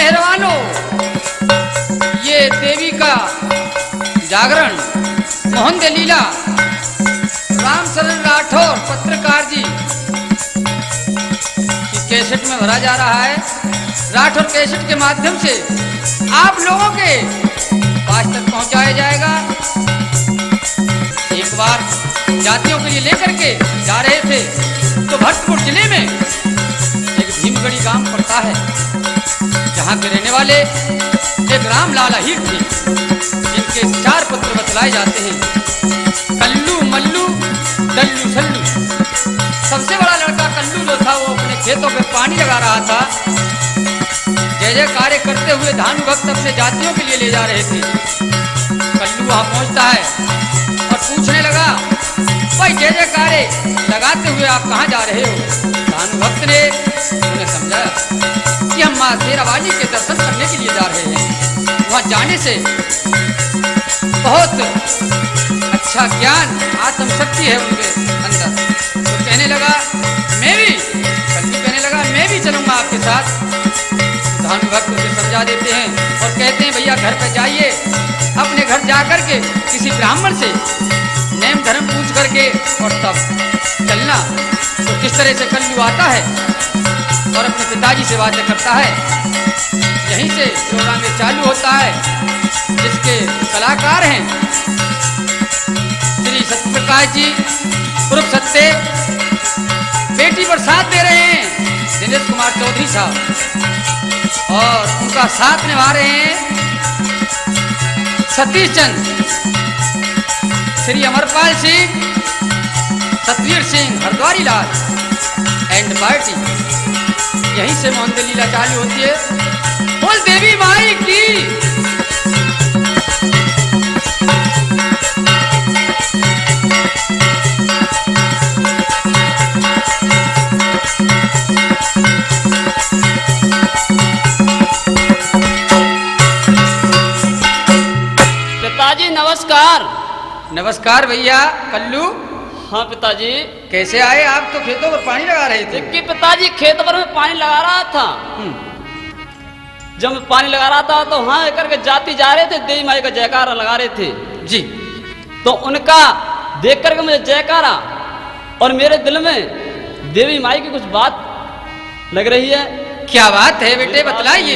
मेहरबानों, ये देवी का जागरण मोहन दे लीला रामचरण राठौर पत्रकार जी की कैसेट में भरा जा रहा है। राठौर कैसेट के माध्यम से आप लोगों के पास तक पहुंचाया जाएगा। एक बार जातियों के लिए लेकर के जा रहे थे तो भरतपुर जिले में एक भीमगढ़ी गांव पड़ता है, जहां के रहने वाले एक रामलाल अहीर थे, जिनके 4 पुत्र बतलाए जाते हैं, कल्लू, मल्लू, डल्लू, सल्लू। सबसे बड़ा लड़का कल्लू जो था वो अपने खेतों पे पानी लगा रहा था। जय जय कार्य करते हुए धानु भक्त अपने जातियों के लिए ले जा रहे थे। कल्लू वहां पहुंचता है और पूछने लगा, भाई जय जय कार्य लगाते हुए आप कहाँ जा रहे हो? धानु भक्त ने उन्हें समझाया कि हम माँ शेरावाली के दर्शन करने के लिए जा रहे हैं। वहां जाने से बहुत अच्छा ज्ञान, आत्मशक्ति है उनके अंदर। तो कहने लगा मैं भी, कल्लू कहने लगा मैं भी चलूंगा आपके साथ। धानु भक्त उसे समझा देते हैं और कहते हैं भैया घर पे जाइए, अपने घर जाकर के किसी ब्राह्मण से नेम धर्म पूछ करके और तब चलना। तो किस तरह से कल्लू आता है और अपने पिताजी से बातें करता है। यहीं से प्रोग्राम ये चालू होता है, जिसके कलाकार हैं श्री सत्यप्रकाश जी उर्फ सत्य, बेटी पर साथ दे रहे हैं दिनेश कुमार चौधरी साहब, और उनका साथ निभा रहे हैं सतीश चंद, श्री अमरपाल सिंह, सतवीर सिंह, हरद्वारी लाल एंड पार्टी। यहीं से मोहन दे लीला चालू होती है। बोल देवी माई की। पिताजी नमस्कार। नमस्कार भैया। कल्लू। हाँ पिताजी। कैसे आए आप? तो खेतों पर पानी लगा रहे थे। कि पिताजी खेत पर में पानी लगा रहा था। जब मैं पानी लगा रहा था तो हाँ करके जाती जा रहे थे, देवी माई का जयकारा लगा रहे थे जी। तो उनका देख करके मुझे जयकारा और मेरे दिल में देवी माई की कुछ बात लग रही है। क्या बात है बेटे, बतलाइए।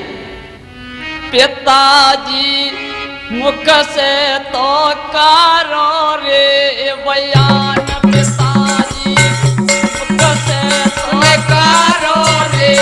पिताजी मुख से तो कारो रे बयान, पिताजी मुख से तो कारो रे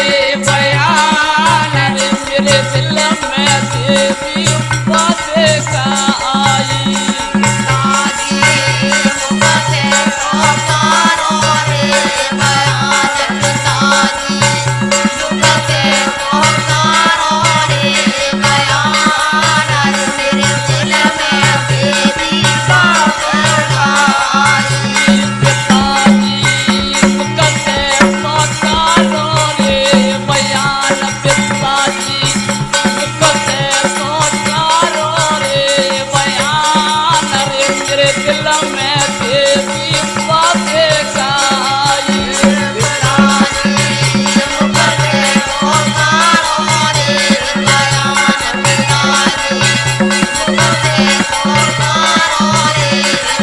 बयान, मेरे दिल में देवी बाते का आई। पिताजी मुख से तो कारो रे बयान, पिताजी मुख से तो कारो रे बयान, मेरे दिल में देवी बाते का आई। पिताजी मुख से तो कारो रे बयान, पिताजी मुख से तो कारो रे बयान, मेरे दिल में देवी बाते का आई। पिताजी मुख से तो कारो रे बयान, पिताजी मुख से तो कारो रे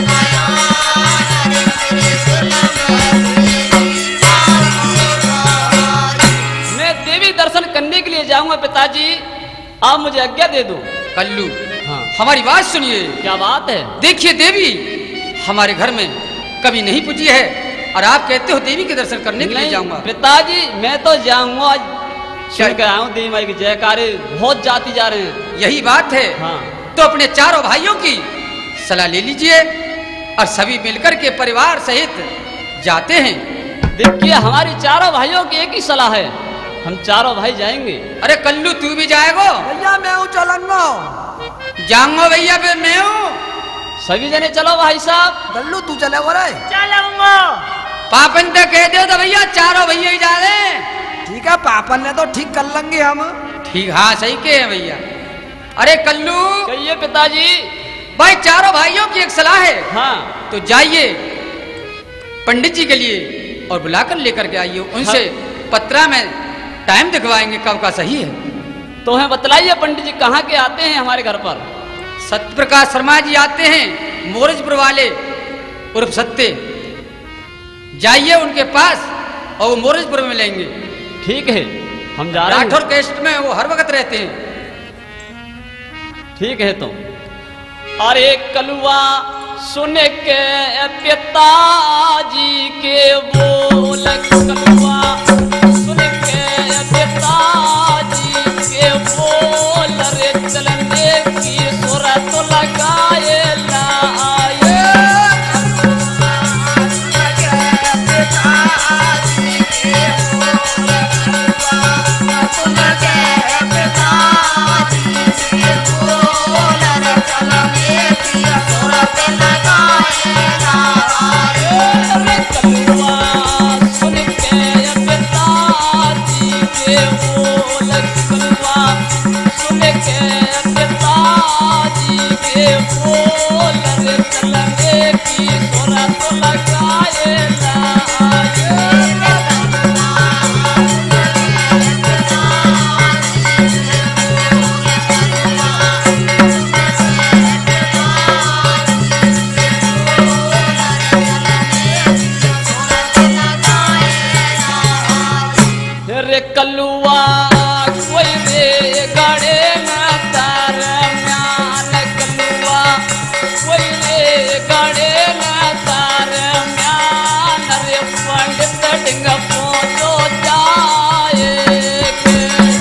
बयान, मेरे दिल में देवी बाते का आई। मैं देवी दर्शन करने के लिए जाऊंगा पिताजी, आप मुझे आज्ञा दे दो। कल्लू, हाँ। हमारी बात सुनिए। क्या बात है? देखिए देवी हमारे घर में कभी नहीं पूजी है और आप कहते हो देवी के दर्शन करने के लिए नहीं जाऊंगा। पिताजी मैं तो जाऊंगा, आज सुन कर आया हूँ देवी माई की जयकारे बहुत जाती जा रहे हैं। यही बात है। हाँ। तो अपने चारों भाइयों की सलाह ले लीजिए और सभी मिलकर के परिवार सहित जाते हैं। देखिए हमारी चारों भाइयों की एक ही सलाह है, हम चारों भाई जाएंगे। अरे कल्लू तू भी जाएगो? भैया मैं हूँ चलंगो। जाऊंगा भैया, फिर मैं हूँ। सभी जने चलो भाई साहब। गल्लू तू चले वो रे? चलूंगा। पापन तो कह दो तो भैया चारों भैया ही जा रहे। ठीक है, पापन ने तो ठीक कर लेंगे हम। ठीक, हाँ सही कहे हैं भैया। अरे कल्लू। कहिए पिताजी। भाई चारों भाइयों की एक सलाह है। हाँ। तो जाइए पंडित जी के लिए और बुलाकर लेकर के आइए। उनसे पत्रा में टाइम दिखवाएंगे कब का सही है। तो हमें बतलाइए पंडित जी कहाँ के आते हैं हमारे घर पर? सत्य प्रकाश शर्मा जी आते हैं, मोरजपुर वाले उर्फ सत्य। जाइए उनके पास और वो मोरजपुर में मिलेंगे। ठीक है, हम जा रहे हैं। राठौर कैस्ट में वो हर वक्त रहते हैं। ठीक है। तो अरे कलुआ सुन के पिताजी के बोल, कलुआ सुन के पिताजी के बोल, रे चलने की सूरत लगाए लाए। कलुआ कोई रे गड़े न तार म्यान, कलुआ कोई रे गड़े न तार म्यान, रे पंडित डिंग पोतो जाए के।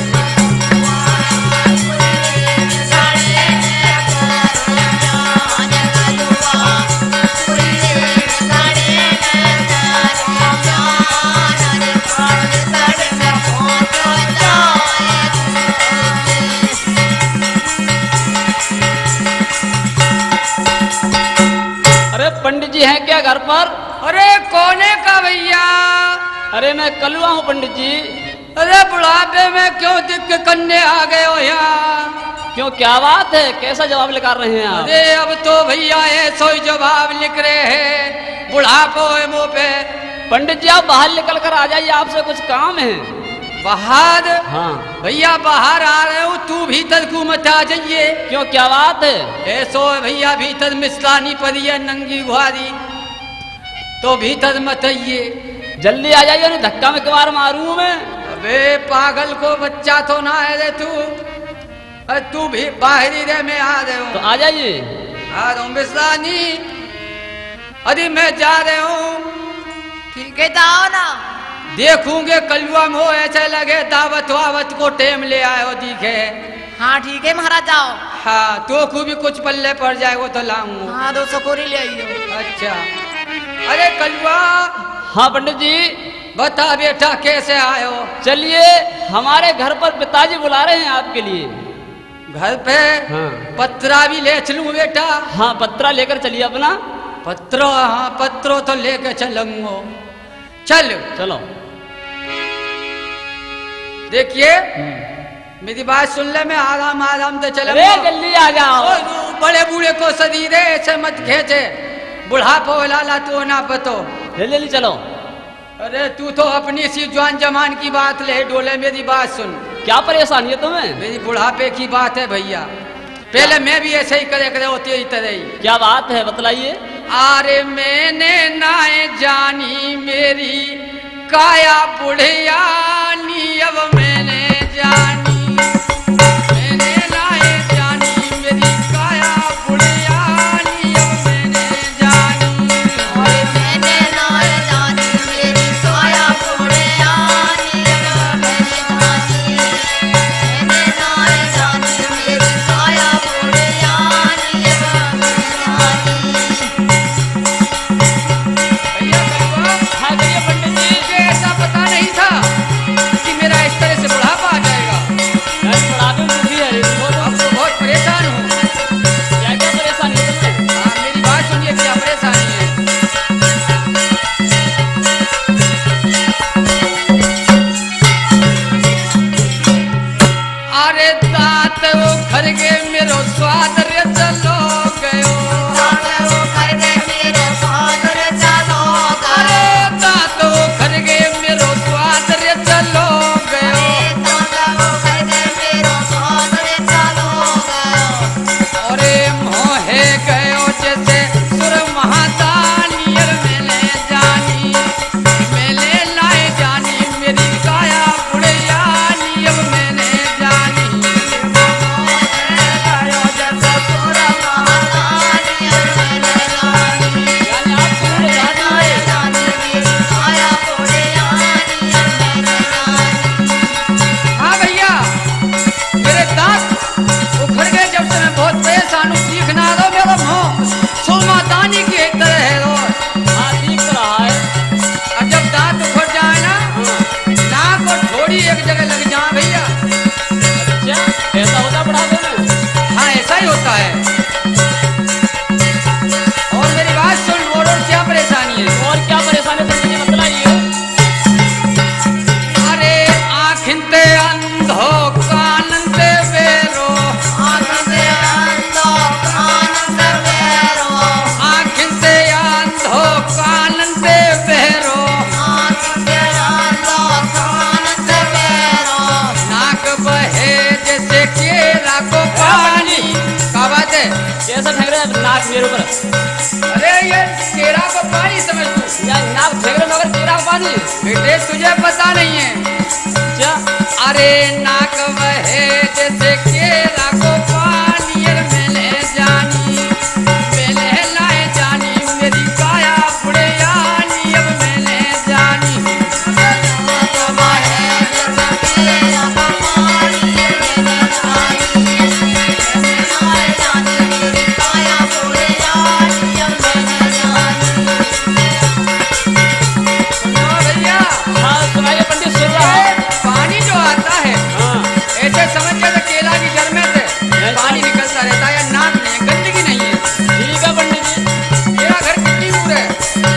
पंडित जी हैं क्या घर पर? अरे कोने का भैया? अरे मैं कलुआ हूँ पंडित जी। अरे बुढ़ापे में क्यों दिख के कन्ने आ गए हो यहाँ? क्यों, क्या बात है? कैसा जवाब निकाल रहे हैं आप? अरे अब तो भैया ऐसा ही जवाब लिख रहे हैं, बुढ़ापो है मुँह पे। पंडित जी आप बाहर निकल कर आ जाइए, आपसे कुछ काम है। बाहर? हाँ भैया बाहर आ रहे हो, तू भीतर घूमत आ जाइए। क्यों, क्या बात है? ऐसो भैया भीतर मिसलानी पड़ी है नंगी गुहारी, तो भीतर मत आइए। जल्दी आ जाइए, नहीं धक्का में कबार मारूं मैं। अबे पागल को बच्चा तो ना है रे तू। अरे तू भी बाहरी रे में आ रहे हो तो आ जाइए। आ रहा हूँ मिसलानी। अरे मैं जा रहे हूँ। ठीक है जाओ ना। देखूंगे कलुआ में हो, ऐसे लगे दावत वावत को टेम ले आए हो दिखे। हाँ ठीक है महाराज जाओ। हाँ तो को भी कुछ पल्ले पड़ जाए वो तो लाऊं। हाँ 2 सकोरी ले आइयो। अच्छा। अरे कलुआ। हाँ पंडित जी। बता बेटा कैसे आए हो? चलिए, हमारे घर पर पिताजी बुला रहे हैं आपके लिए। घर पे? हाँ। पत्रा भी ले चलूं बेटा? हाँ पत्रा लेकर चलिए अपना। पत्रो? हाँ पत्रो तो लेकर चलूंगो। चल चलो। देखिए मेरी बात सुन ले, मैं आराम आराम से चल। अरे जल्दी आ जाओ। बड़े बूढ़े को शरीर है, ऐसे मत खेचे। बुढ़ापो लाला तू ना पतो। जल्दी चलो। अरे तू तो अपनी सी जवान जमान की बात ले डोले, मेरी बात सुन। क्या परेशानी है तुम्हें? मेरी बुढ़ापे की बात है भैया। पहले मैं भी ऐसे ही करे होती है तरह ही। क्या बात है बताइए। अरे मैंने नाए जानी मेरी काया बुढ़ियानी, अब मैंने जानी, मैंने नाए जानी मेरी काया बुढ़ियानी, अब मैंने जानी। और मैंने नाए जानी मेरी काया बुढ़ियानी, अब मैंने जानी। मैंने नाए जानी मेरी काया बुढ़ियानी, अब मैंने भैया कलुआ, हाँ कहिए पंडित जी। मुझे ऐसा पता नहीं था कि मेरा इस तरह से बुढ़ापा आ जाएगा। बुढ़ापे में दुखी है रे तुम। अब तो बहुत परेशान हूँ। क्या क्या परेशानी है तुम्हें? हाँ मेरी बात सुनिए, क्या परेशानी है? अरे दांत वो खर गए मेरो स्वाद रे चलो गयो। जाते वो कर गए मेरे साथ रे चलो अरे गए। दांत वो खर गए मेरो स्वाद रे चलो गयो। जाते वो कर गए मेरे साथ कैसा फेंक रहे हैं नाक मेरे ऊपर? अरे ये केरा को पानी समझ तू, या नाक फेंक रहे मगर केरा का पानी? बेटे तुझे पता नहीं है क्या? अरे नाक बहे जैसे केरा को पानी, मेले जानी मेले लाए जानी, मेरी काया बुढ़े आनी, अब मेले जानी। सुनो भैया, हाँ सुनाइए पंडित, सुन रहा हूँ। पानी जो आता है हाँ ऐसे समझ के तो केला की जड़ में से पानी निकलता रहता है, या नाक नहीं है, गंदगी नहीं है। ठीक है पंडित जी। मेरा घर कितनी दूर है?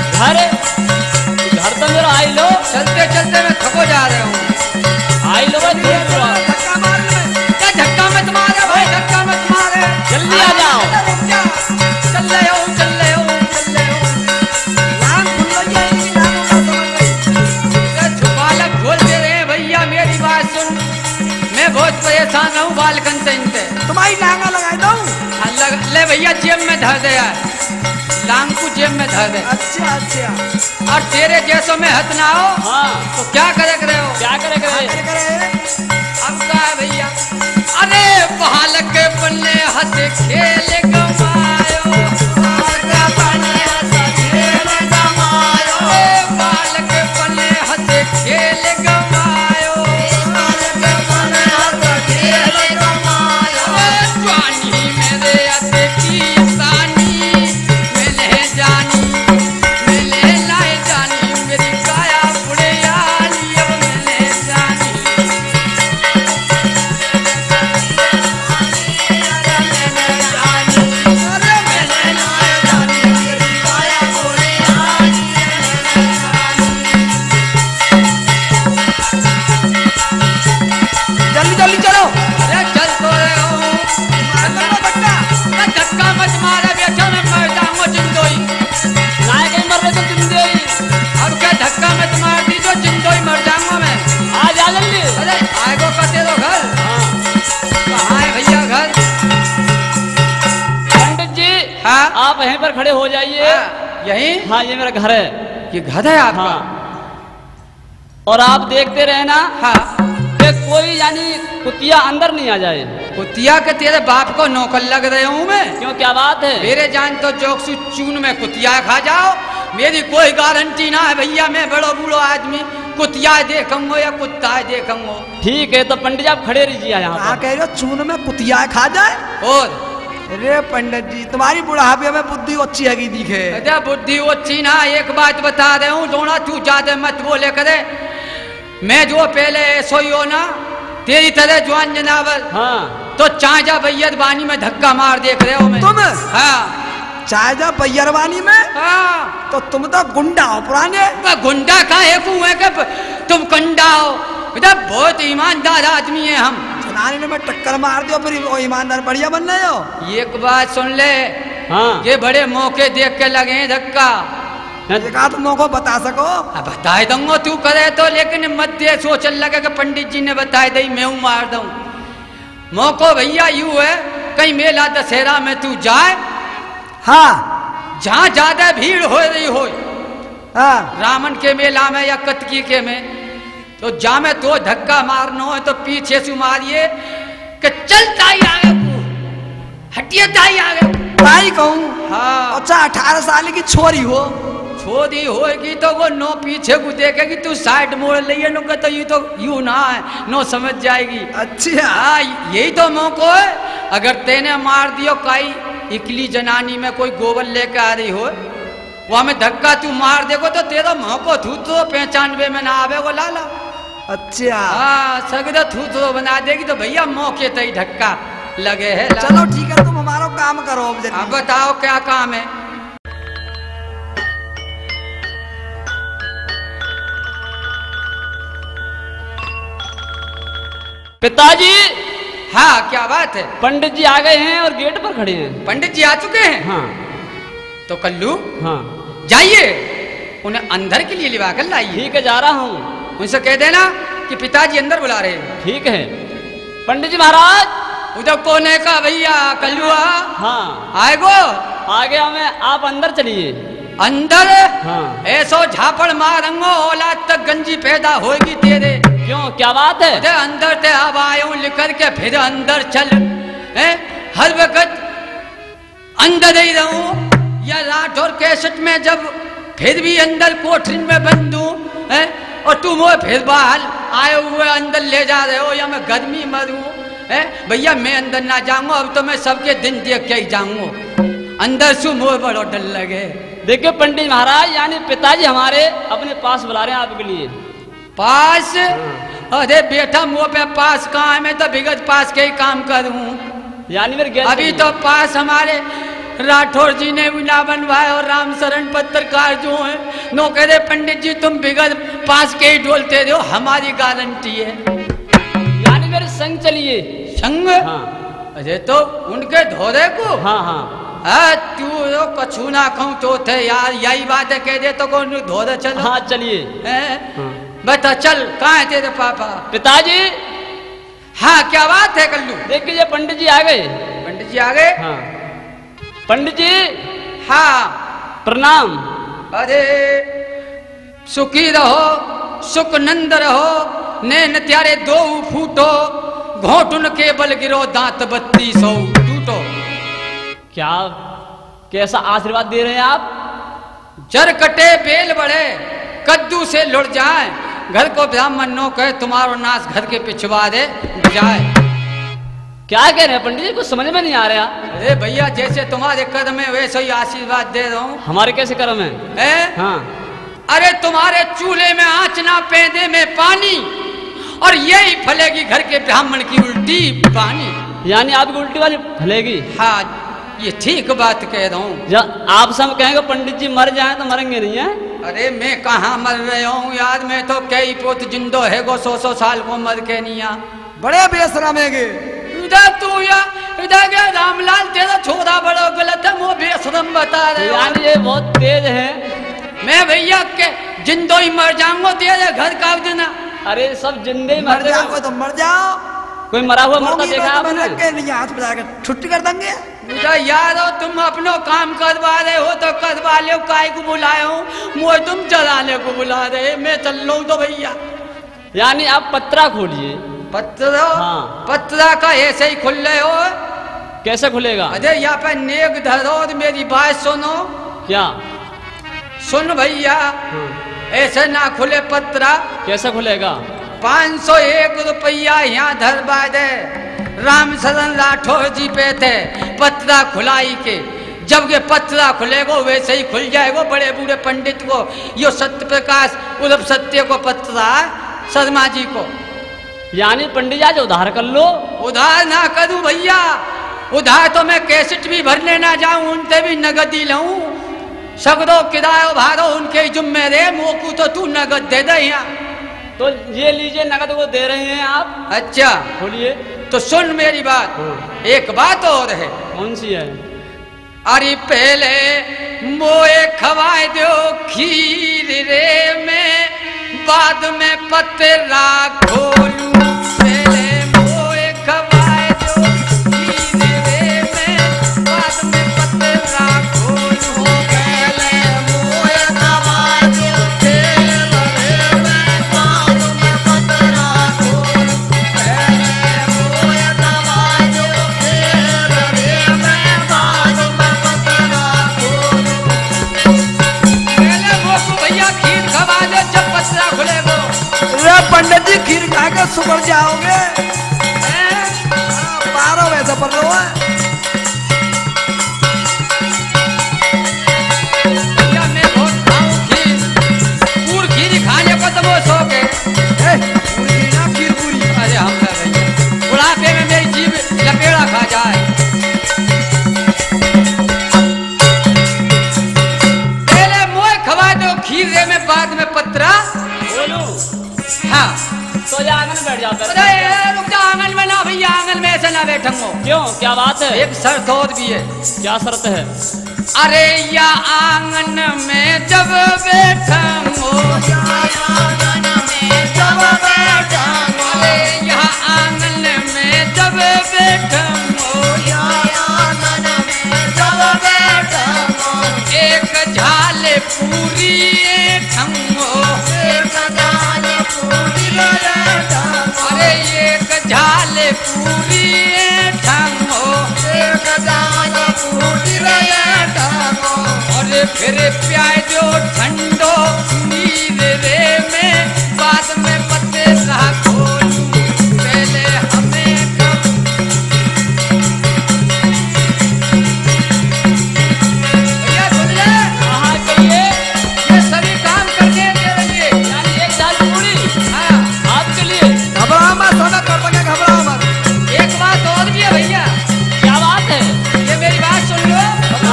घर तो मेरा आई लो, चलते चलते मैं थको जा रहा हूँ। आई लो भाई, थोड़ी दूर आओ। धक्का मार ले। क्या धक्का मत मारे भाई, धक्का मत मारे, जल्दी आ जाओ। चल रहे हो चल रहे हो चल रहे हो। लांग खुल गई है, इनकी लांगों का समझ गई। ये छुपालक बोलते रहे भैया, मेरी बात सुन, मैं बहुत परेशान हूँ बालकन से इनसे। तुम्हारी लांगा लगाई दऊं? ले भैया जेब में धर दे यार, लांग को जेब में धर दे। अच्छा अच्छा। और तेरे जैसों में हथ ना हो हाँ तो क्या करे रहे हो? क्या करे करे? करे करे। अब क्या है भैया? अरे बालक के पन्ने हंस खेल गवायो, बालक पन्ने हंस खेल गवायो, बालक पन्ने हंस खेल गवायो, बालक पन्ने हंस खेल गवायो। जवानी मेरे हथ की सानी, मिले जानी मिले लाए जानी, मेरी काया बुढ़े आनी, अब मिले जानी। जल्दी जल्दी चलो। अरे चल तो रहे हो, धक्का मत मारे, बेटा मैं मर जाऊंगा जिंदोई। नाय कहीं मर रहे तो जिंदगी हुई। अब क्या धक्का मत मार दी जो जिंदोई मर जाऊंगा मैं। आ जा जल्दी। अरे आएगो का तेरो घर हाँ कहाँ है भैया घर? पंडित जी, हाँ आप यहीं पर खड़े हो जाइए। हाँ, यही हाँ ये मेरा घर है। ये घर है आपका? हाँ और आप देखते रहना हाँ। कि कोई यानी कुतिया अंदर नहीं आ जाए। कुतिया के तेरे बाप को नौकर लग रहे हूँ मैं? क्यों, क्या बात है? मेरे जान तो जोकसू चून में कुतिया खा जाओ, मेरी कोई गारंटी ना है भैया। मैं बड़ो बूढ़ो आदमी, कुतिया देखूंगो या कुत्ता देखूंगो। ठीक है तो पंडित जी आप खड़े रहिए यहाँ कहाँ पर। कह रहे हो चून में कुतिया खा जाए? और अरे पंडित जी, तुम्हारी बुढ़ापे में बुद्धि अच्छी है दिखे। अरे बुद्धि अच्छी ना, एक बात बता रहे हूँ, दोनों तू ज्यादा मत बोले करे। मैं जो पहले ऐसो ही हो ना, तेरी तरह जवान जनावर, हाँ तो चाचा भैया बानी में धक्का मार देख रहे हो मैं। तुम हाँ चाहे जा बैरवानी में, हाँ। तो तुम तो गुंडा हो पुराने। मैं गुंडा का है कि तुम कंडा हो? बेटा बहुत ईमानदार आदमी है हम। जनानी ने मैं टक्कर मार दियो, फिर वो ईमानदार बढ़िया बन रहे हो। एक बात सुन ले, हाँ ये बड़े मौके देख के लगे हैं धक्का। एक आध मौको बता सको। अब बताए दूंगा तू करे तो, लेकिन मत दे सोचने लगे कि पंडित जी ने बताए दई मैं हूं मार दूं। मौको भैया यूं है, कहीं मेला दशहरा में तू जाए, हाँ जहां ज्यादा भीड़ हो रही हो, हाँ रावण के मेला में या कतकी के में, तो जा में तो धक्का मारना हो तो पीछे से मारिए कि चलता ही आगे, हटिए ताई आगे। ताई कहूँ। हाँ अच्छा 18 साल की छोरी हो, छोरी होगी तो वो नो पीछे को देखेगी, तू साइड मोड़ लिए नो तो यू तो यू ना है, नो समझ जाएगी। अच्छा हाँ यही तो मौको है। अगर तेने मार दियो कई इकली जनानी में कोई गोबर लेके आ रही हो, वहां में धक्का तू मार देगो तो तेरा मौको थू तो 95 में ना आवे वो लाला। अच्छा हाँ सगदा थू तो बना देगी तो भैया मौके तई धक्का लगे है। चलो ठीक है, तुम हमारा काम करो अब जल्दी। अब बताओ क्या काम है? पिताजी, हाँ क्या बात है? पंडित जी आ गए हैं और गेट पर खड़े हैं। पंडित जी आ चुके हैं? हाँ तो कल्लू हाँ जाइए उन्हें अंदर के लिए लिवा कर लाइए। ठीक है, जा रहा हूँ। उनसे कह देना कि पिताजी अंदर बुला रहे हैं। ठीक है पंडित जी महाराज। उधर कोने का भैया कलुआ हाँ आएगो आगे हमें आप अंदर चलिए। अंदर हाँ ऐसो झापड़ मारंगो औलाद तक गंजी पैदा होगी तेरे। क्यों क्या बात है? अरे अंदर ते अब आयो लिकर के फिर अंदर चल है हर वक्त अंदर ही रहूं या राठौर कैसेट में जब फिर भी अंदर कोठरी में बंद हूं है और तुम वो फिर बाहर आए हुए अंदर ले जा रहे हो या मैं गर्मी मरूं है भैया मैं अंदर ना जाऊंगा अब तो मैं सबके दिन देख के ही जाऊंगा अंदर सु मोह बड़ो डर लगे। देखिए पंडित महाराज यानी पिताजी हमारे अपने पास बुला रहे हैं आपके लिए। पास अरे बेटा मुँह पे पास कहाँ है मैं तो विगत पास के ही काम करूं यानी मेरे गेस्ट अभी तो पास हमारे राठौर जी ने भी ना बनवाया और राम शरण पत्रकार जो है नो कह रहे पंडित जी तुम बिगड़ पास के ही डोलते रहो हमारी गारंटी है। यानी मेरे संग चलिए। संग हाँ अरे तो उनके धोरे को हाँ हाँ तू तो कछू ना कहूँ तो थे यार यही बात है कह दे तो कौन धोरे चलो। हाँ चलिए। हाँ। बता चल कहाँ है तेरे पापा? पिताजी हाँ क्या बात है कल्लू? देख लीजिए पंडित जी आ गए। पंडित जी आ गए? हाँ पंडित जी हाँ प्रणाम। अरे सुखी रहो सुख नंद रहो नैन त्यारे दो फूटो घोटुन के बल गिरो दांत 32 टूटो। क्या कैसा आशीर्वाद दे रहे हैं आप? जर कटे बेल बढ़े कद्दू से लुढ़ जाए घर को ब्राह्मण नो कहे तुम्हारो नाश घर के पिछवा दे जाए। क्या कह रहे हैं पंडित जी कुछ समझ में नहीं आ रहा। अरे भैया जैसे तुम्हारे कर्म है वैसे ही आशीर्वाद दे रहा हूँ। हमारे कैसे कर्म है? हाँ अरे तुम्हारे चूल्हे में आँच ना पैदे में पानी और यही फलेगी घर के ब्राह्मण की उल्टी पानी। यानी आपकी उल्टी वाली फलेगी? हाँ ये ठीक बात कह रहा हूँ। आप सब कहेंगे पंडित जी मर जाए तो मरेंगे नहीं है? अरे मैं कहाँ मर रहा हूँ यार मैं तो कई पोत जिंदो है गो 100 साल को मर के नहीं आ। बड़े बेशरम है गे इधर तू या इधर के रामलाल तेरा छोरा बड़ा गलत है वो बेशरम बता रहे हो। यानी ये बहुत तेज है। मैं भैया के जिंदो ही मर जाऊंगा तेरे घर का देना। अरे सब जिंदे ही मर जाओ तो मर जाओ। कोई मरा हुआ मरता देखा आपने? हाथ बजा के छुट्टी कर देंगे। यार हो तुम अपनो काम करवा रहे हो तो करवा लो काय को बुलाए हो मुझे तुम चलाने को बुला रहे मैं चल लो तो भैया। यानी आप पत्रा खोलिए। पत्रा? हाँ। पत्रा का ऐसे ही खुल रहे हो? कैसे खुलेगा? अरे यहाँ पे नेक धरो और मेरी बात सुनो। क्या? सुन भैया ऐसे ना खुले पत्रा। कैसे खुलेगा? 501 रुपया यहाँ धरवा दे राम शरण राठौर जी पे थे पत्रा खुलाई के जब ये पत्रा खुलेगा वैसे ही खुल जाएगा बड़े बूढ़े पंडित को यो सत्य प्रकाश उर्फ सत्य को पत्रा शर्मा जी को। यानी पंडित जी आज उधार कर लो। उधार ना करूं भैया उधार तो मैं कैसेट भी भरने ना जाऊं उनसे भी नगद ही लूं सगरो किराया भाड़ो उनके जुम्मे रे मोकू तो तू नगद दे दे यहाँ। तो ये लीजिए नगद वो दे रहे हैं आप। अच्छा खोलिए। तो सुन मेरी बात। एक बात और है। कौन सी है? अरे पहले मोए खवाए दो खीर रे में बाद में पतरा खोलू पहले मोए खवाए दो खीर रे में बाद में पतरा खोलू पहले मोए खवाए दो खीर रे में बाद में पतरा खोलू पहले मोए खवाए दो खीर रे में बाद में पतरा खोलू। पहले मोकू भैया खीर खवा दे जब पतरा खुलेगा। अरे पंडित जी खीर खा के सुबह जाओगे 12 वैसे पर लो भैया मैं बहुत खाऊं खीर पूर खीर खाने को तो वो शौक है। पूरी ना खीर पूरी। अरे हम भैया बुढ़ापे में मेरी जीभ लपेड़ा खा जाए। पहले मोए खवा दो खीर रे में बाद में पतरा। बोलू। हाँ तो जा आंगन में बैठ जाओ। अरे रुक जा आंगन में ना भैया आंगन में ऐसे ना बैठूंगा। क्यों क्या बात है? एक शर्त और भी है। क्या शर्त है? अरे या आंगन में जब बैठूंगो आंगन में जब बैठूंगो अरे यहाँ आंगन में जब बैठूंगो अरे फिर प्याय जो ठंडो नीर रे में बाद में पत्ते का खोलूं पहले हमें कब भैया सुन ले हाँ कहिए। ये सभी काम करने के लिए यानी एक साल पूरी हाँ आपके लिए। घबरा मत, सोना कर देंगे, घबरा मत। एक बात और भी है भैया, क्या बात है? ये मेरी बात सुन लो।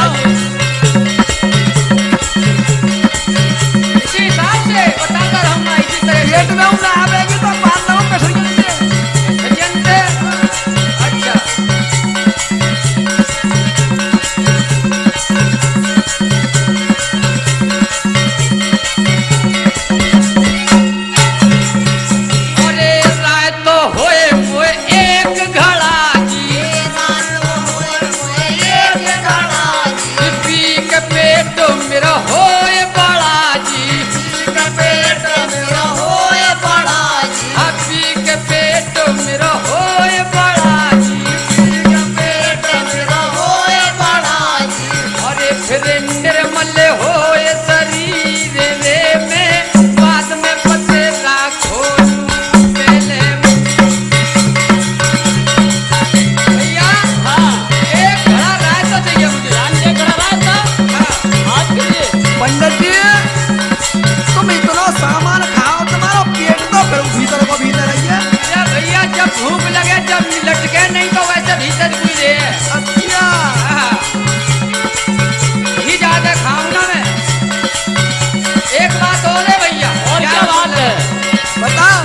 इसी हिसाब से बताता रहूंगा इसी तरह से। पेट में हूँ ना आवेगी तो बात ना हो प्रेशर के नीचे। भजन से अच्छा अरे राय तो होए होए एक घड़ा जी पी के पेट मेरा होए बड़ा जी हाँ, पी के पेट मेरा होए बड़ा जी अरे फिर निर्मल होए शरीर रे में बाद में पत्ते का खोलूं पहले भैया हाँ एक घड़ा राय तो चाहिए मुझे। यानी एक घड़ा रात था हाँ, आपके लिए। पंडित जी, तुम इतना सामान खाओ, तुम्हारा पेट तो फिर भीतर को भीतर रहिए। अरे भैया जब भूख लगे जब लटके नहीं तो वैसे भीतर भी रहे अच्छा, ही ज्यादा खाऊं ना मैं। एक बात और है भैया। और क्या बात है? बताओ।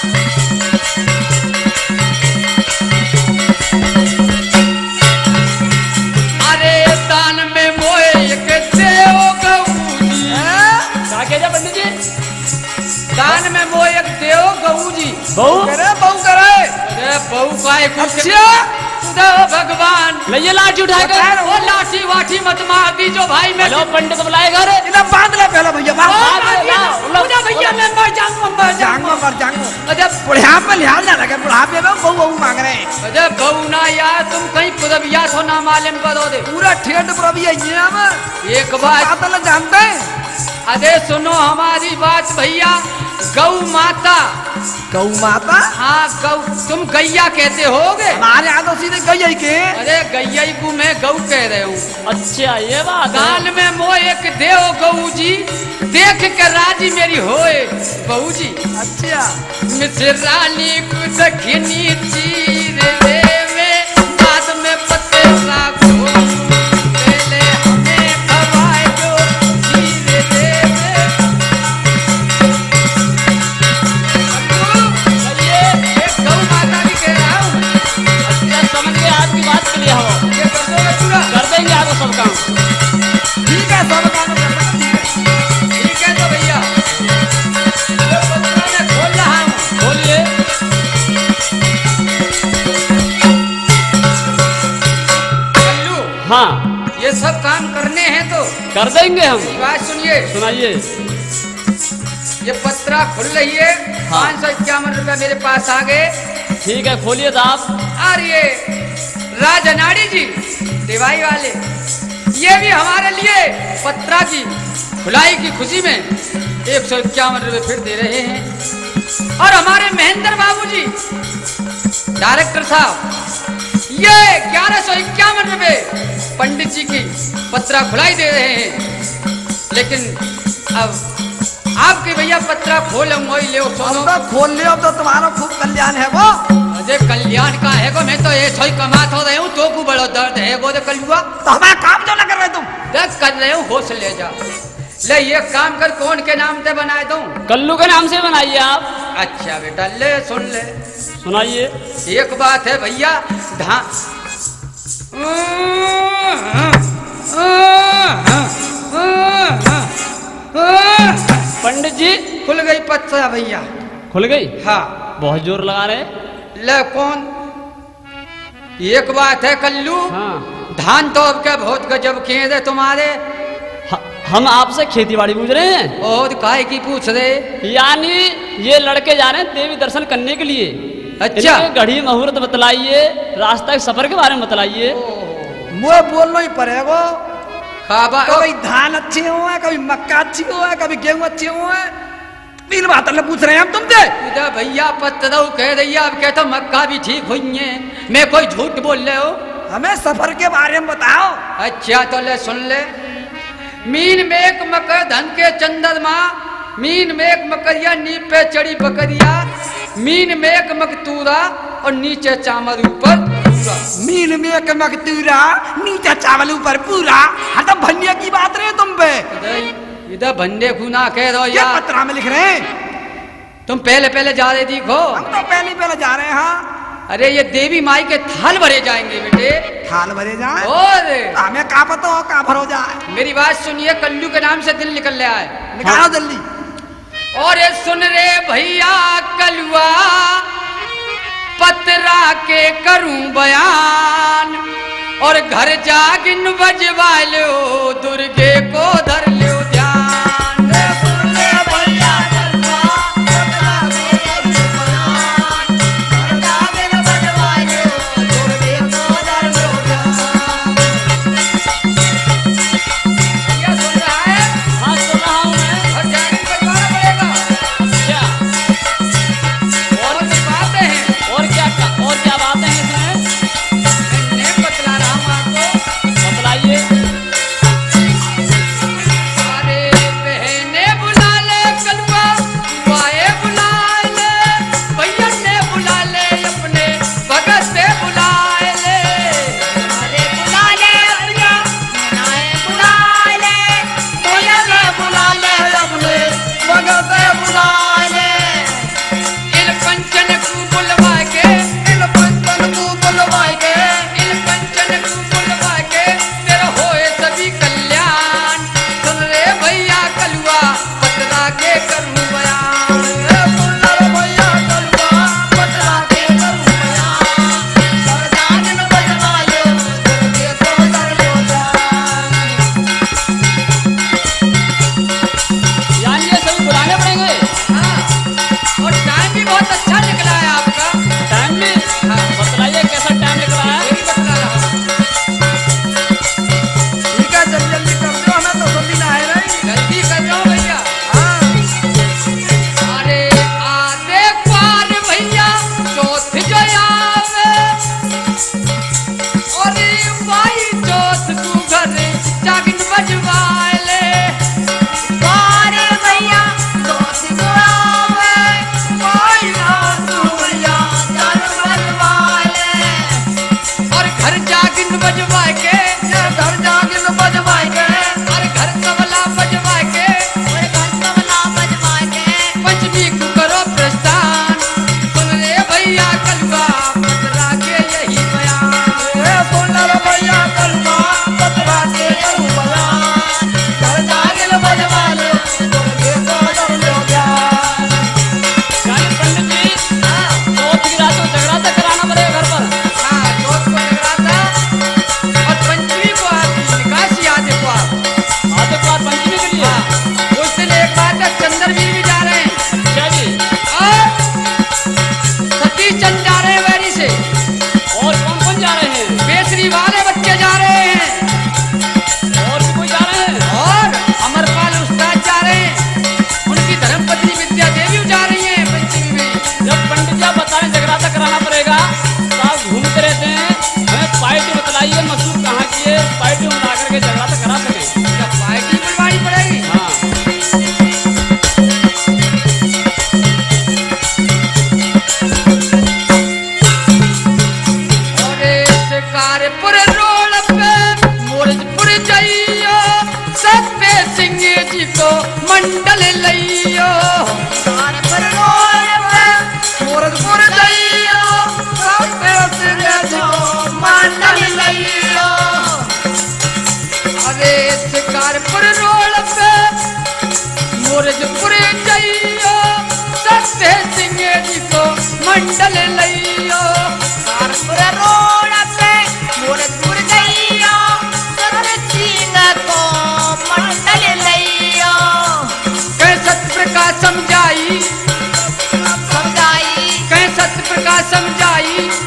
अरे दान में मोए एक देव गऊ जी क्या कह जा पंडित जी? दान में मोए एक देव गऊ जी बहू करे बहु करे। अरे बहू काय कुछ अच्छा, खुदा भगवान लइए लाठी उठाकर। वो लाठी वाठी मत मार दी जो भाई मैं हेलो पंडित बुलाए घर। इन्हें बांध ले पहले भैया, बांध। खुदा भैया मैं मर जाऊंगा मर जाऊंगा जाऊंगा। मर जाऊंगा। अरे बुढ़ापे में लिहाज ना लगे, बुढ़ापे में बहु बहु मांग रहे हैं। अरे बहू ना यार तुम कहीं पुदबिया हो ना मालूम करो दे। पूरा ठेठ पर अभी ये हम एक बात बात जानते हैं। अरे सुनो हमारी बात भैया, गौ माता गौ माता हाँ गौ तुम गैया कहते होगे। हमारे यहाँ तो सीधे गैया ही के। अरे गैया को मैं गौ कह रहे हूँ। अच्छा ये बात है। दान में मोह एक देव गऊ जी देख के राजी मेरी होए बहू जी। अच्छा, मिश्रानी को दखनी चीर रे में बाद में पत्ते का खोलूं पहले हमें खवाए जो चीर रे में। चलिए। एक गौ माता भी कह रहा हूँ। अच्छा समझ गए आपकी बात के लिए हो। ये कर दोगे पूरा? कर देंगे आपको सब काम। ठीक है, सब काम कर सकते हैं। ठीक है तो भैया ये पत्रा मैं खोल रहा हूँ। बोलिए। कल्लू हाँ ये सब काम करने हैं तो कर देंगे हम। बात सुनिए। सुनाइए। ये पत्रा खुल रही है। हाँ। 551 रुपए मेरे पास आ गए। ठीक है खोलिए तो आप। और ये राजनाड़ी जी दिवाई वाले ये भी हमारे लिए पत्रा की खुलाई की खुशी में 151 रुपए फिर दे रहे हैं। और हमारे महेंद्र बाबू जी डायरेक्टर साहब ये 1151 रुपए पंडित जी की पत्रा खुलाई दे रहे हैं। लेकिन अब आपके भैया पत्रा खोलूंगा ही ले अब सुनो। तो खोल लियो, अब तो तुम्हारा खूब कल्याण है वो। अरे कल्याण का है को मैं तो ये सोई कमात हो रहे हूँ तो को बड़ो दर्द है गो कलुआ तो हमारा काम क्यों ना कर रहे तुम? देख कर रहे हूँ होश ले जा। ले ये काम कर कौन के नाम से बनाए दूं? कल्लू के नाम से बनाइए आप। अच्छा बेटा ले सुन ले। सुनाइए। एक बात है भैया धा पंडित जी खुल गई पत्रा भैया। खुल गई। हाँ बहुत जोर लगा रहे। ले कौन? एक बात है कल्लू हाँ धान तो अब क्या बहुत गजब किए थे तुम्हारे। हम आपसे खेती बाड़ी पूछ रहे हैं। और काहे की पूछ रहे? यानी ये लड़के जा रहे हैं देवी दर्शन करने के लिए। अच्छा। इनके घड़ी मुहूर्त बतलाइए, रास्ता के सफर के बारे में बतलाइए। मुझे बोलना ही पड़ेगा। खाबा कभी धान अच्छे हुए, कभी मक्का अच्छी हुए, कभी गेहूं अच्छे हुए। तीन बात अल्लाह पूछ रहे हैं हम तुमसे। इधर भैया पत्तदऊ कह रही आप कहते मक्का भी ठीक हुई है, मैं कोई झूठ बोल रहे हो? हमें सफर के बारे में बताओ। अच्छा तो ले सुन ले। मीन मेक मकर धन के चंद्रमा, मीन मेक मकरिया नीप पे चढ़ी बकरिया, मीन मेक मकतूरा और नीचे चावल ऊपर पूरा। मीन में एक मकतूरा, नीचे चावल ऊपर पूरा। हाँ तो भंडिया की बात रहे तुम पे। इधर भंडे खूना कह दो ये यार। पत्रा में लिख रहे हैं। तुम पहले पहले जा रहे देखो। हम तो पहले जा रहे हैं। हाँ अरे ये देवी माई के थाल भरे जाएंगे बेटे। थाल भरे जाए और हमें का पता हो का भरो जाए। मेरी बात सुनिए, कल्लू के नाम से दिल निकल रहा है, निकालो जल्दी। और ये सुन रे भैया कलुआ पतरा के करूं बयान, और घर जागिन बजवा लो दुर्गे को धर लो ध्यान।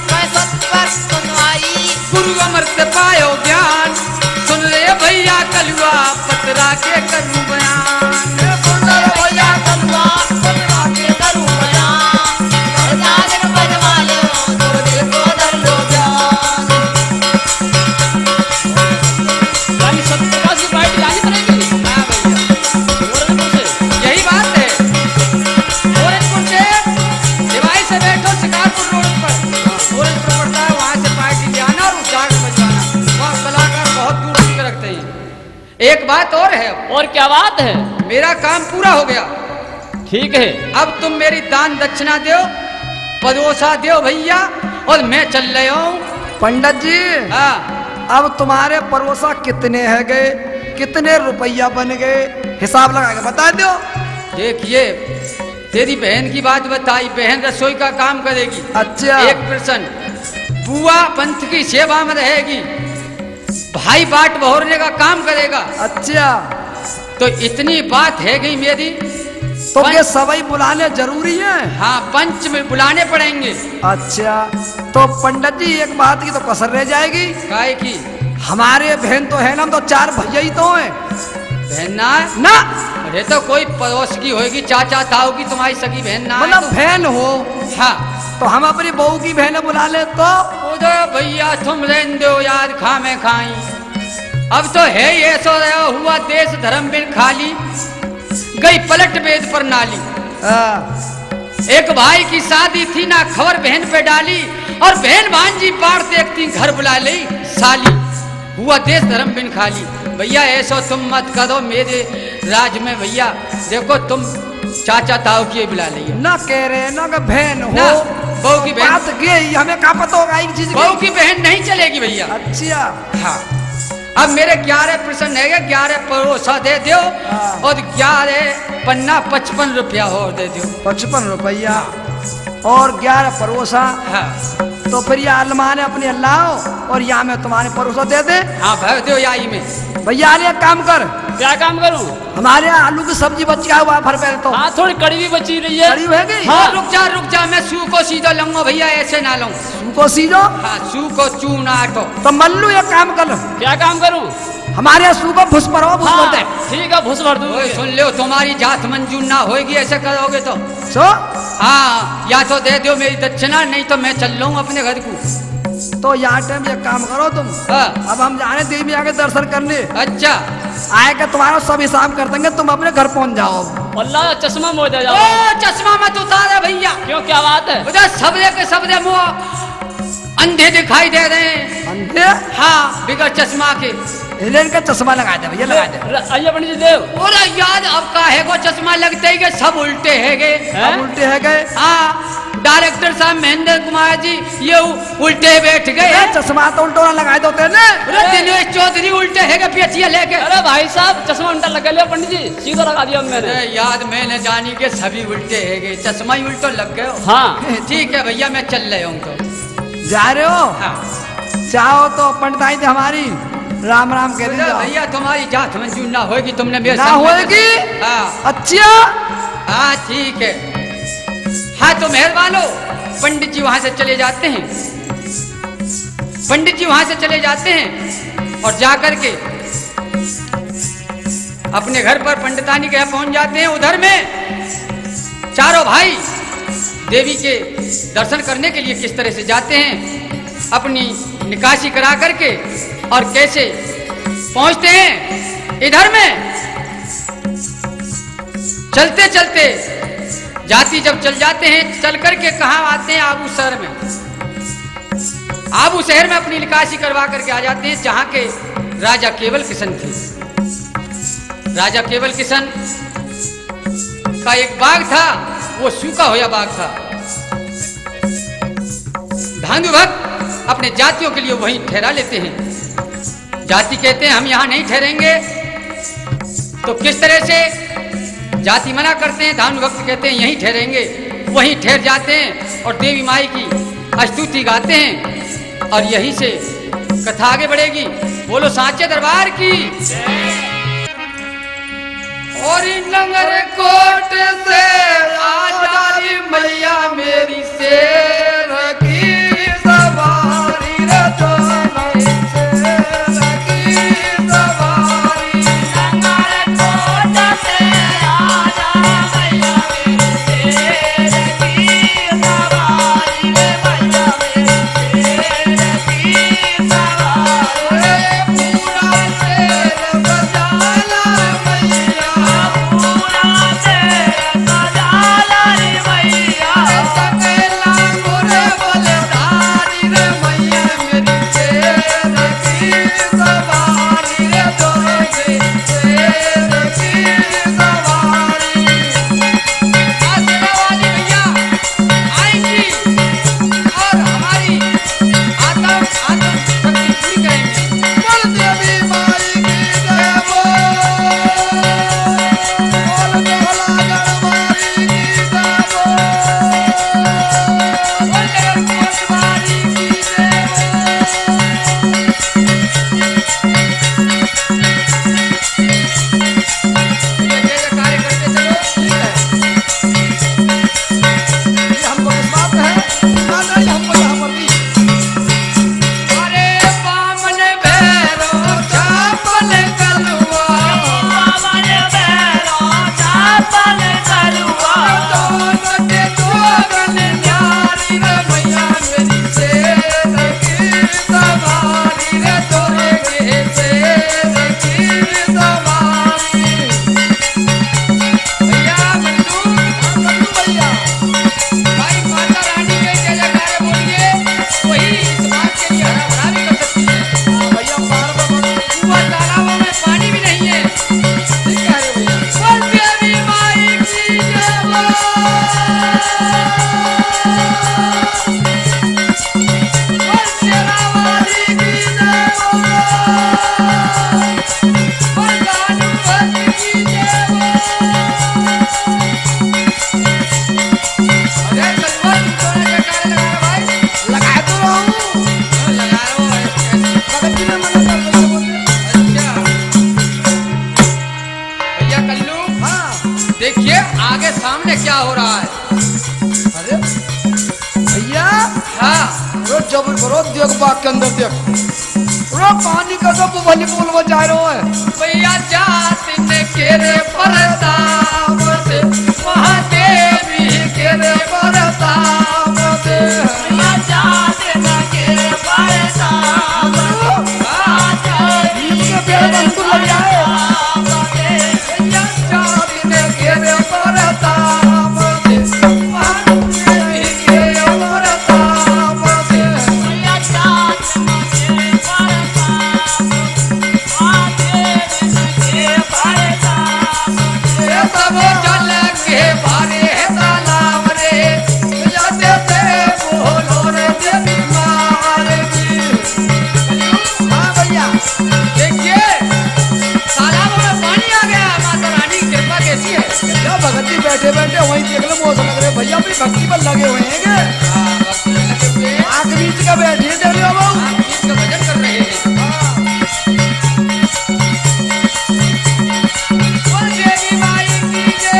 गुरु अमृत पायो ज्ञान, सुन रे भैया कलु एक बात और है, और क्या बात है? मेरा काम पूरा हो गया। ठीक है। अब तुम मेरी दान दक्षिणा दो, परोसा दो भैया, और मैं चल रहा हूँ। पंडित जी हाँ, अब तुम्हारे परोसा कितने है गए, कितने रुपया बन गए, हिसाब लगा के बता दो। देखिए तेरी बहन की बात बताई, बहन रसोई का काम करेगी। अच्छा। 1%। बुआ पंथ की सेवा में रहेगी, भाई बाट बहोरने का काम करेगा। अच्छा, तो इतनी बात है गई मेरी। तो ये सभी बुलाने जरूरी है? हाँ, पंच में बुलाने पड़ेंगे। अच्छा, तो पंडित जी एक बात की तो कसर रह जाएगी। काहे की? हमारे बहन तो है ना, हम तो 4 भैया ही तो हैं। बहन ना है? ना, अरे तो कोई पड़ोस की होगी, चाचा ताऊ की, तुम्हारी सगी बहन ना है मतलब तो? बहन हो हाँ, तो हम अपनी बहू की बहन बुला ले तो? उधर भैया तुम रहने दो यार, खामे खाई। अब तो है ये सो रहा हुआ देश धर्म बिन खाली, गई पलट वेद पर नाली। एक भाई की शादी थी ना, खबर बहन पे डाली, और बहन भांजी पार देखती घर बुला ली साली, हुआ देश धर्म बिन खाली। भैया ऐसा तुम मत करो मेरे राज में भैया, देखो तुम चाचा ताऊ की बुला ली ना, कह रहे ना कि बहन हो, ना, बहू की बहन। बात ये हमें क्या पता होगा एक चीज बहू की बहन नहीं चलेगी भैया। अच्छा। हाँ, अब मेरे 11 प्रश्न है, 11 परोसा दे दो, हाँ। और 11 पन्ना 55 रुपया और दे दो। 55 रुपया और 11 परोसा। हाँ तो फिर ये अलमाने अपने लाओ और यहाँ में तुम्हारे परोसा दे दे। हाँ, भर दो याई में। भैया आने एक काम कर, क्या काम करूं? हमारे यहाँ आलू की सब्जी बच गया हुआ भर पहले तो। हाँ, थोड़ी कड़वी बची रही है। कड़ी है गई? हाँ। रुक जा, मैं सू को सीधा लूंगा भैया, ऐसे ना लूं। उनको सीजो। हाँ, सू को चूना आटो। तो मल्लू एक काम कर, क्या काम करूं? हमारे यहाँ सू को भुस पर हो, भुस हाँ, भर दे। ठीक है, भूस भर दूं। ओए सुन लो, तुम्हारी जात मंजूर ना होगी ऐसे करोगे तो। सो हाँ, या तो दे दो मेरी दक्षिणा, नहीं तो मैं चल लूँ अपने घर को। तो यहाँ टाइम एक काम करो तुम, हाँ। अब हम जाने देवी मैया के दर्शन करने अच्छा, आएगा, तुम्हारा सब हिसाब कर देंगे, तुम अपने घर पहुँच जाओ। अल्लाह चश्मा मोड़ दे ओ जाओ। चश्मा मत उतारे भैया। क्यों, क्या बात है? उधर सबरे के सबरे मुँह अंधे दिखाई दे रहे हैं। अंधे? हाँ, बिगर चश्मा के। हिलेन का चश्मा लगा दे भैया, लगा दे। आइए पंडित जी देव। बोला यार, अब का है वो चश्मा लगते ही के सब उल्टे है गए। हैं? अब उल्टे है गए। हाँ, डायरेक्टर साहब महेंद्र कुमार जी ये उल्टे बैठ गए। अरे चश्मा तो उल्टा लगा दो तेने। अरे दिनेश चौधरी उल्टे है गए पेचिया लेके। अरे भाई साहब, चश्मा उल्टा लगा लिया पंडित जी, सीधा लगा दिया मैंने। अरे यार, मैंने जानी के सभी उल्टे है गए, चश्मा ही उल्टो लग गए हो। हाँ। ठीक है भैया, मैं चल रहा हूँ तो। जा रहे हो? हाँ। चाहो तो पंडिताई थी हमारी, राम राम कह अरे दीजिए। भैया, तुम्हारी जात मंजूर ना होगी, तुमने मेरे ना सामने- होएगी? हाँ अच्छा। हाँ, ठीक है। हाँ, तो मेहरबान हो, पंडित जी वहां से चले जाते हैं। पंडित जी वहां से चले जाते हैं और जाकर के अपने घर पर पंडितानी के यहाँ पहुंच जाते हैं। उधर में चारों भाई देवी के दर्शन करने के लिए किस तरह से जाते हैं, अपनी निकासी करा करके, और कैसे पहुंचते हैं। इधर में चलते चलते जाति जब चल जाते हैं, चल करके कहाँ आते हैं, आबू शहर में। आबू शहर में अपनी निकासी करवा करके आ जाते हैं, जहाँ के राजा केवल किशन थे। राजा केवल किशन का एक बाग था, वो सूखा होया बाग था। धांधु भक्त अपने जातियों के लिए वहीं ठहरा लेते हैं। जाति कहते हैं हम यहाँ नहीं ठहरेंगे, तो किस तरह से जाति मना करते हैं, धानु भक्त कहते हैं यहीं ठहरेंगे। वहीं ठहर जाते हैं और देवी माई की स्तुति गाते हैं, और यहीं से कथा आगे बढ़ेगी। बोलो सांचे दरबार की। और नगर कोट से आजादी मैया मेरी शेर की सवारी रचनाई शेर की सवारी। नगर कोट से आजा मैया मेरी शेर की सवारी रे मैया मेरी शेर की सवारी। पूरा शेर बजाला मैया, पूरा शेर सजाला रे मैया। सकेला मोरे सामने क्या हो रहा है? अरे भैया हाँ रो जबर करो, देख बाग के अंदर देख रो पानी का सब भली बोल बजा रहे है। भैया जात ने केरे परताप से वहाँ देवी केरे परताप से इसके पेड़ में अंकुर लग जाए। भैया जात ने केरे परताप से वहाँ देवी केरे परताप से ये सब जल के भारे है तालाब रे जाते थे बोलो रे देवी मार की। हाँ भैया देखिए तालाब में पानी आ गया। माता रानी की कृपा कैसी है? क्या भगती बैठे बैठे वहीं देख लो मौसम लग रहे भैया अपनी भक्ति पर लगे हुए हैं क्या? भक्ति में लगे हुए हैं। आग बीच का बैठे देख लो बाबू। आप गीत का भजन कर रहे हैं। बोल देवी माई की जय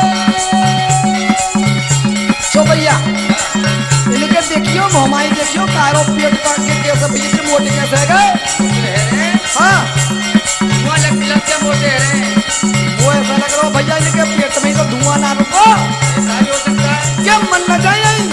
सो भैया इनके देखियो मोहमाई देखियो कारो पेट काट के कैसे भैया इतने मोटे कैसे है गए? बोलो। हाँ धुआं लगते मोटे हैं। वो ऐसा लग रहा भैया इनके पेट में ही तो धुआं ना रुको। ऐसा भी हो सकता है। क्या मन लग जाए यही?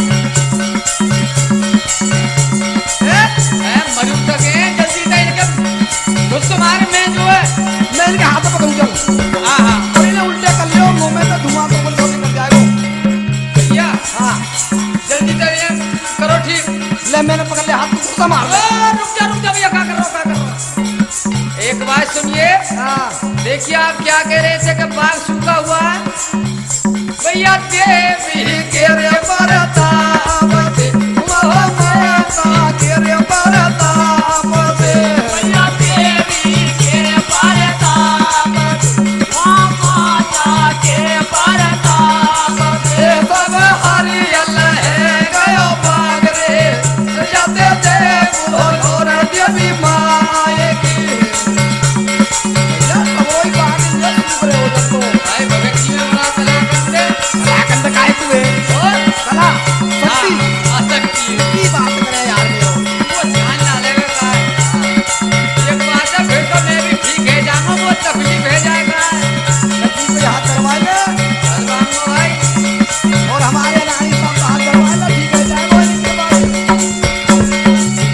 मरू तक है जल्दी से इनके खुद तुम्हारे में जो है। मैं इनके हाथ पकड़ूं चल। हाँ हाँ और इन्हें उल्टे कर लियो मुंह में तो धुआं तो बोल निकल जाएगा। भैया हाँ जल्दी से ये करो ठीक। ले मैंने पकड़ लिया हाथ को मार ले। रुक जा भैया क्या कर रहे हो? एक बात सुनिए। हाँ देखिए आप क्या कह रहे थे कि बाग सूखा हुआ है। भैया देवी के रे परताप से माता के रे परताप से ये सब हरियल है गयो बाग रे जाते थे बोलो रे देवी माए की। भैया अब वही बात है जो रहे हो जब तो भाई भगत जी में बड़ा चला करते। राखन तक आए तू है और चला शक्ति आसक्ति की बात करे यार मेरे वो ध्यान डालेगा का है। एक बात है फिर तो मैं भी ठीक है जाऊंगा। वो तकलीफ है जाएगा शक्ति पे हाथ करवाएंगे भगवान को भाई। और हमारे रानी साहब का हाथ करवाएगा ठीक है जाएगा इनके बाद।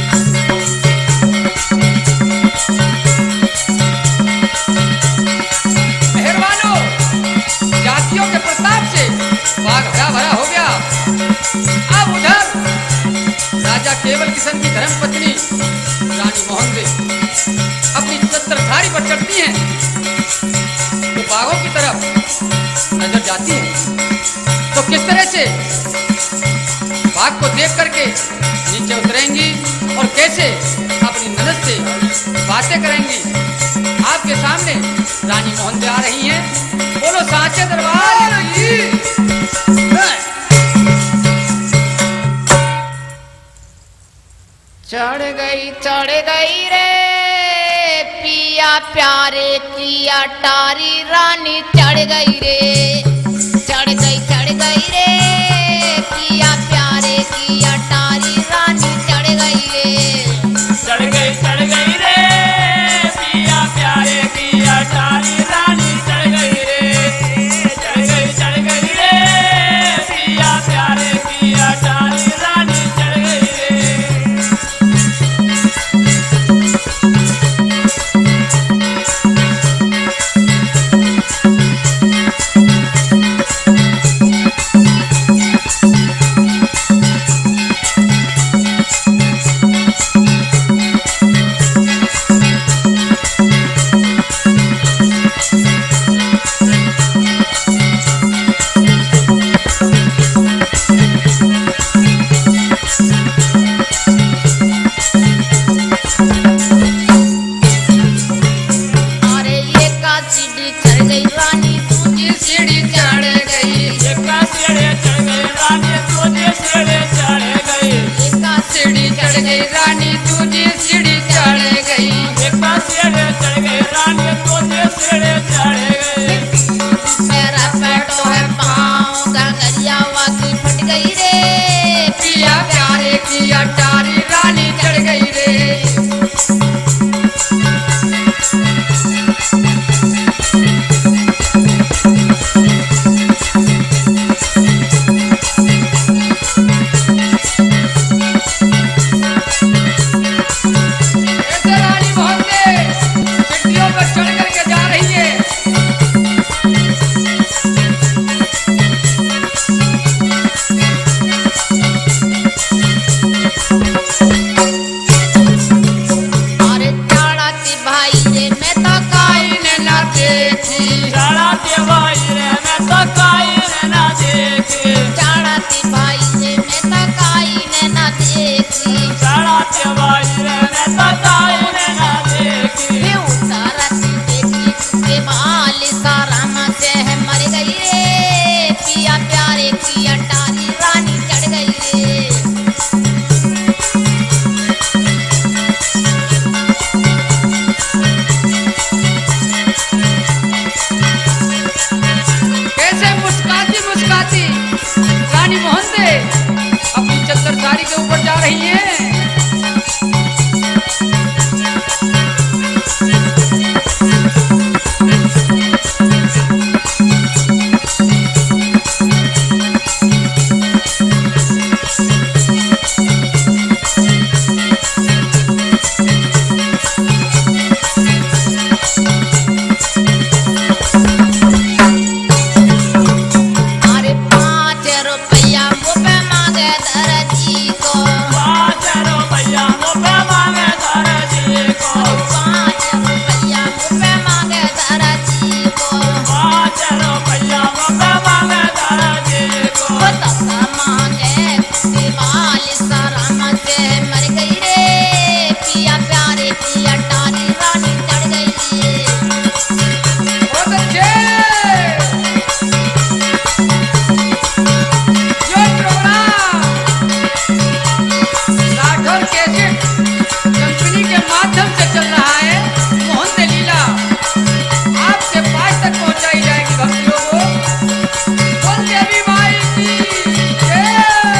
मेहरबानो जातियों के प्रताप से बाग हरा भरा हो गया। अब उधर राजा केवल किशन की धर्म पत्नी रानी मोहन से अपनी छत्रधारी पर चढ़ती हैं तो बागों की तरफ नजर जाती है। तो किस तरह से बाग को देख करके नीचे उतरेंगी और कैसे अपनी ननद से बातें करेंगी। आपके सामने रानी मोहन आ रही हैं। बोलो सांचे दरबार की। चढ़ गई रे पिया प्यारे किया टारी रानी चढ़ गई रे चढ़ गई रे पिया प्यारे किया टारी रानी चढ़ गई रे चढ़ गई रे पिया प्यारे किया टारी रानी चढ़ गई रे चढ़ गई रे पिया प्यारे किया टारी रानी चढ़ गई रे। मेरा पेट है रही हैं। अरे 5 रुपया मुझे मांगे दर्जी को 5 रुपया मुझे मांगे दर्जी को 5 रुपया मुझे मांगे दर्जी को 5 रुपया मुझे मांगे दर्जी को दस मांगे दीवाल शरम से मर गई रे पिया प्यारे पिया टारी रानी चढ़ गई रे बहुत अच्छे। जो प्रोग्राम राठौर कैसेट कंपनी के माध्यम से चल रहा है, मोहन ने लीला आपके पास तक पहुंचाई जाएगी भक्त लोगों। बोल देवी माई की जय।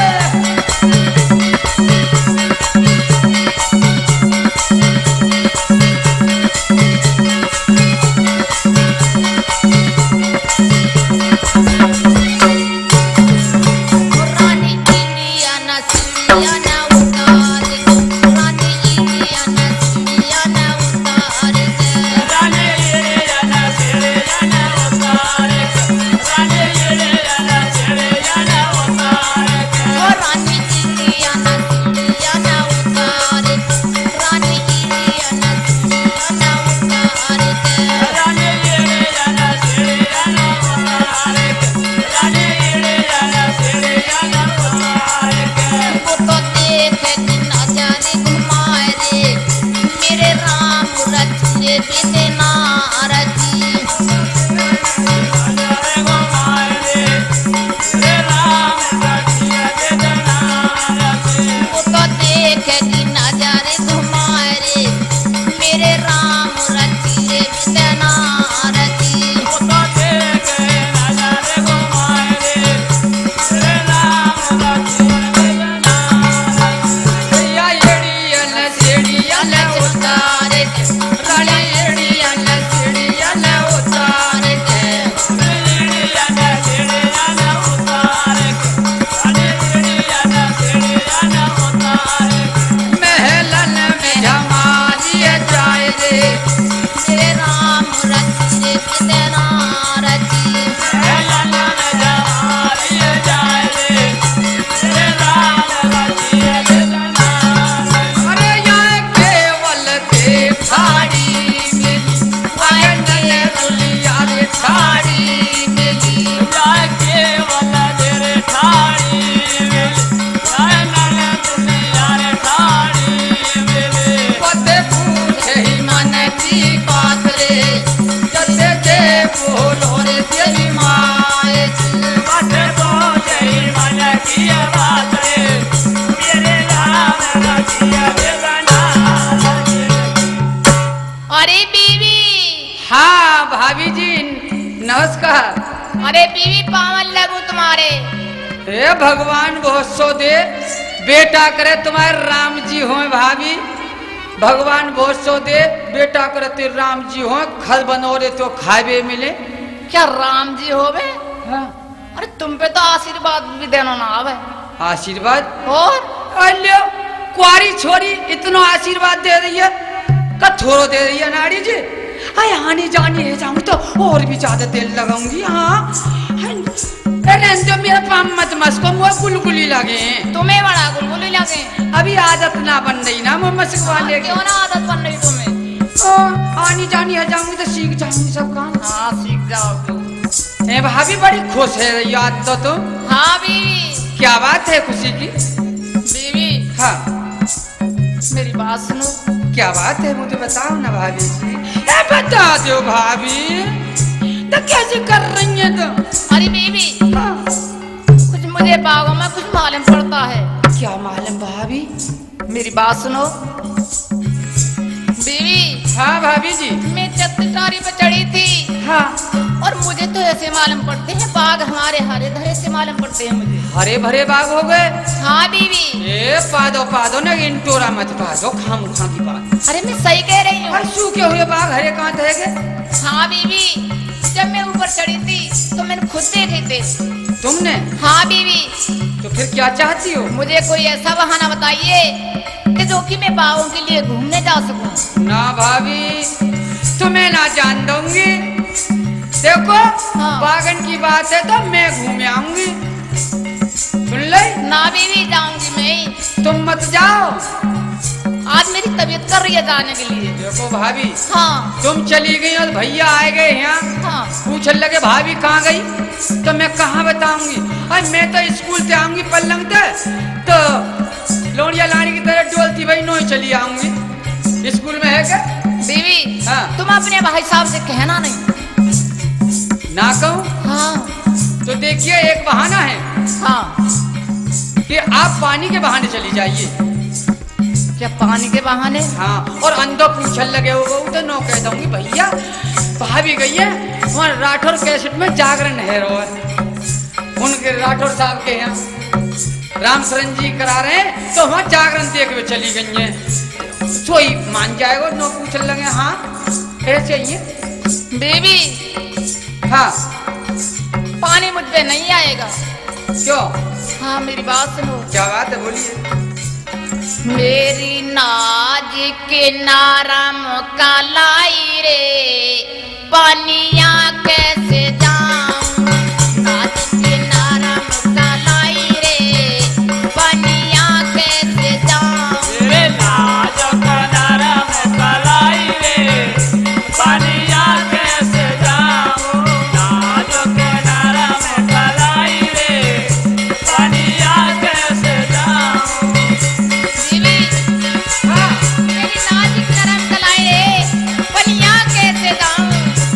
रानी इंडिया न सीढ़िया न उतार रानी इंडिया न सीढ़िया न उतार रानी ये ना सेरे ना उतार रानी ये ना सेरे ना उतार रानी इंडिया न सीढ़िया न उतार रानी इंडिया न सीढ़िया न उतार रानी ये ना सेरे ना उतार रानी ये ना सेरे ना उतार वो तो देखे कि नजर घुमाए रे मेरे राम रचिए बिना रची हजारे को मारे रे राम रचिया बेदना रचे वो तो देखे कि नजर घुमाए रे मेरे राम रचिए बिना रची तो देखे नजारे को मारे रे राम रचिया बेदना भैया एड़िया न सेड़िया न उतार रानी एड़िया न सेड़िया न उतार महलन में जमालिए जाए रे। मेरे राम रचिए बिना रची अरे यहाँ केवल देखाड़ी मिली वायन दुनिया रे ठाड़ी मिली। पते पूछे ही मन की बात रे जैसे जे बोलो रे तेरी माए अरे बीवी हाँ भाभी जी नमस्कार। अरे बीवी पावन लगू तुम्हारे हे भगवान बहुत सो दे बेटा करे तुम्हारे राम जी हो भाभी। भगवान बहुत सो दे बेटा करे तेरे राम जी हो खल बनो रे तो खावे मिले। क्या राम जी होवे हाँ। अरे तुम पे तो आशीर्वाद भी देना ना आवे आशीर्वाद और अल्यो कुआरी छोरी इतना आशीर्वाद दे रही है कथोरो दे रही है नाड़ी जी। अरे आने जाने है जाऊँ तो और भी ज्यादा तेल लगाऊंगी। हाँ अरे जो मेरा पाम मत मस्को मुँह गुलगुली लगे। तुम्हें बड़ा गुलगुली लगे अभी आदत ना बन रही ना मैं मस्कवा ले क्यों ना आदत बन रही तुम्हें आनी जानी है जाऊंगी तो सीख जाऊंगी सब काम। हाँ सीख जाओ तुम ए भाभी बड़ी खुश है याद तो तुम। हाँ बीवी क्या बात है खुशी की। बीवी हाँ मेरी बात सुनो क्या बात है मुझे बताओ ना भाभी जी। ए बता दो भाभी तो कैसे कर रही है तुम। अरे बीवी हाँ। कुछ मुझे बागों में कुछ मालूम पड़ता है। क्या मालूम भाभी। मेरी बात सुनो बीवी हाँ भाभी जी। मैं चतुटारी पे चढ़ी थी हाँ और और मुझे तो ऐसे मालूम पड़ते हैं बाग हमारे हरे भरे से मालूम पड़ते हैं मुझे। हरे भरे बाग हो गए। हाँ बीवी। ए पादो ना इंटोरा मत पादो, खाम खा की बात। अरे मैं सही कह रही हूँ। और सूखे हुए बाग हरे कहाँ थे? हाँ बीवी, जब मैं ऊपर चढ़ी थी तो मैंने खुद देखे थे। तुमने? हाँ बीवी। तो फिर क्या चाहती हो? मुझे कोई ऐसा बहाना बताइए कि जो कि मैं बागों के लिए घूमने जा सकूं। ना भाभी, तुम्हें ना जान दूंगी। देखो हाँ। बागन की बात है तो मैं घूम आऊंगी, सुन ले। ना बीवी, जाऊंगी मैं। तुम मत जाओ, आज मेरी तबीयत कर रही है जाने के लिए। देखो भाभी, हाँ तुम चली गई और भैया आए गए यहाँ, हाँ। पूछने लगे भाभी कहाँ गई, तो मैं कहाँ बताऊंगी। अरे मैं तो स्कूल से आऊंगी पल्लंग से, तो लोनिया लानी की तरह डोलती भाई नो चली आऊंगी। स्कूल में है क्या? बीवी, हाँ। तुम अपने भाई साहब से कहना नहीं। ना कहूँ? हाँ तो देखिए एक बहाना है हाँ। कि आप पानी के बहाने चली जाइए। क्या पानी के बहाने? हाँ, और अंदर पूछने लगे हो तो नो कह दूंगी भैया भाभी गई है वहाँ राठौर कैसेट में जागरण है रो उनके राठौर साहब के यहाँ रामशरण जी करा रहे हैं, तो वहाँ जागरण देख के चली गई है। सोई मान जाएगा, नो पूछने लगे हाँ ऐसे ही है। बेबी, हाँ पानी मुझ पे नहीं आएगा। क्यों? हाँ मेरी बात सुनो। क्या बात है, बोलिए। मेरी नाज के नारम कालाई रे, पानिया कैसे जाऊं। नाज के नारम कालाई रे, पानिया कैसे जाऊं। रे नाज का नरम कलाई रे, पानिया कैसे जाऊं। नाज के नरम कलाई रे, पानिया कैसे जाऊं। बीवी, हाँ, मेरी नाज की नरम कलाई रे, पानिया कैसे जाऊं।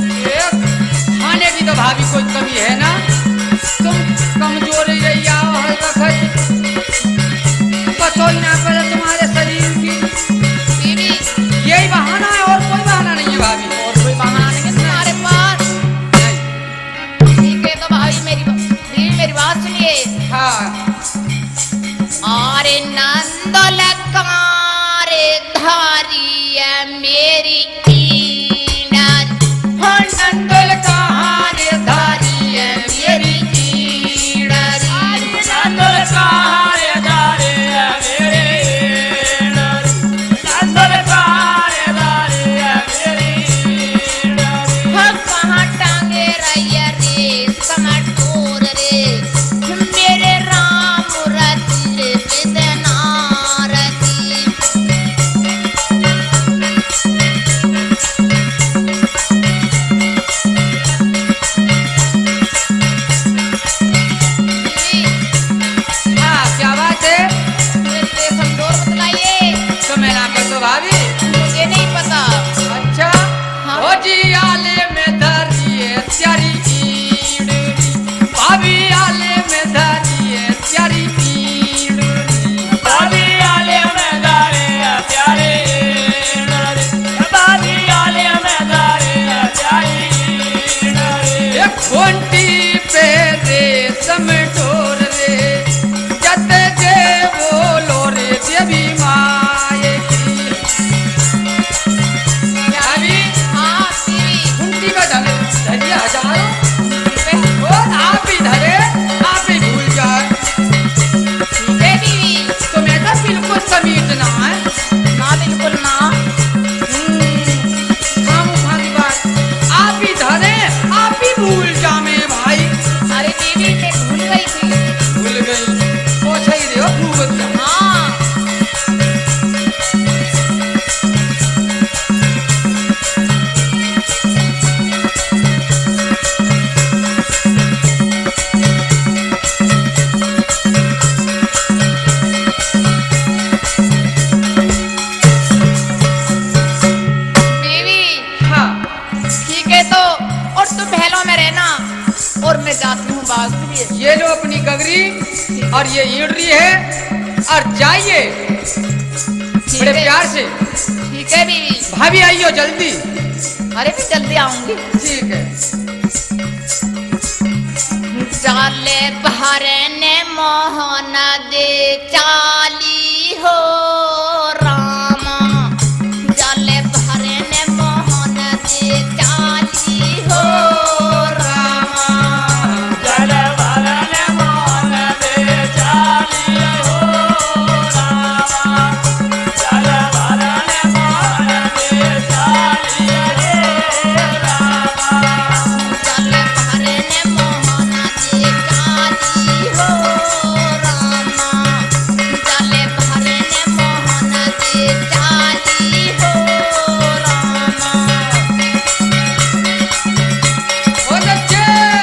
खाने की तो भाभी कोई कमी है ना, तुम कमजोर ही रही आओ हर वक्त, पता ही ना पड़ा तुम्हारे शरीर की। बीवी, यही बहाना है और कोई बहाना नहीं है भाभी। और कोई बहाना नहीं है तुम्हारे पास? नहीं। ठीक है तो भाई बीवी मेरी बात सुनिए। हाँ, अरे नंदोल कारे धारी है मेरी ईनाज। हो नंदोल कारे धारी है मेरी ईनाज। नंदल कारे दारे मेरे डर, नंदल कारे दारे मेरे डर। हो कहाँ टांगे रैया रे समटोर रे, मेरे राम रतिल बिदना रती। हाँ, क्या बात है? मुझे समझोर बतलाइए, तो मैं ना कर दो भाभी। मुझे नहीं पता। अच्छा, हाँ। ओ जी आले में धरिए त्यारी ईडरी, भाभी आले में धरिए त्यारी ईडरी। बाबी आले में दारे प्यारे डर, बाबी आले में दारे प्यारी डर। एक घंटी पे रेशम डोर रे, जत जे बोलो रे देवी माए की। भाभी, हाँ बीवी, घंटी में धरिए हजारों, ठीक और आप ही धरे, आप ही भूल जाए। है बीवी। तुम्हें तो बिल्कुल समीटना है। ना बिल्कुल ना। खामोखा की बात, आप ही धरे, आप ही भूल जामे भाई। अरे बीवी मैं भूल गई थी। भूल गई, पोछा ही रहो भूल जा। हाँ बीवी, हाँ, ठीक है तो और तुम महलों में रहना और मैं जाती हूँ बाग के लिए। ये लो अपनी गगरी और ये ईडरी है, और जाइए ठीक बड़े है। प्यार से। ठीक है बीवी। भाभी आइयो जल्दी। अरे मैं जल्दी आऊंगी। ठीक है। चाले भरने मोहन दे चाली हो रामा चाले भरने मोहन दे चाली हो रामा जल भरन मोहन दे चाली हो रामा जल भरन मोहन दे चाली रे रामा चाले भरने मोहन दे चाली हो रामा चाले भरने मोहन दे चाली हो रामा ओ बच्चे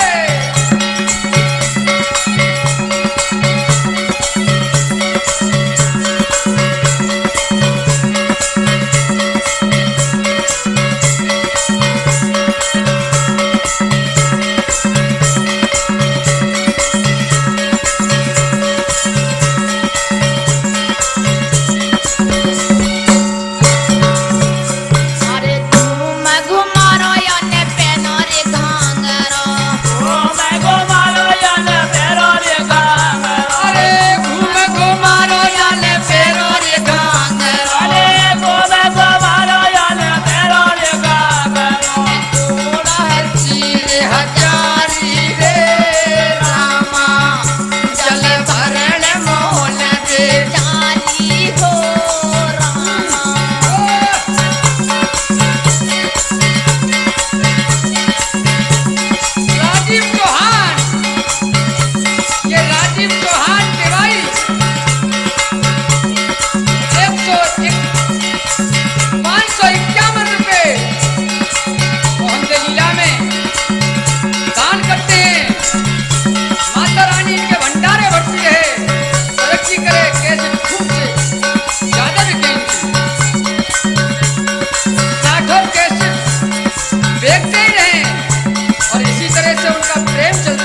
अरे तुम घुमारो याने पेनो रे घांगरो ओ मैं गोमालो यन फेरो रे गांगरो अरे घूम घुमारो याले फेरो रे घांगरो अरे गोमालो यन फेरो रे गांगरो थोड़ा है चीरे हजारी रे रामा जल भरण मोहन दे चाली हो रामा राजीव चौहान ये राजीव चौहान के भाई 551 रुपए मोहन दे लीला में दान करते हैं। माता रानी इनके भंडारे भरती है, तरक्की करे, कैसे खूब से ज्यादा बिके इनकी। लाखों कैसे बेचते ही रहे और इसी तरह से उनका प्रेम चलता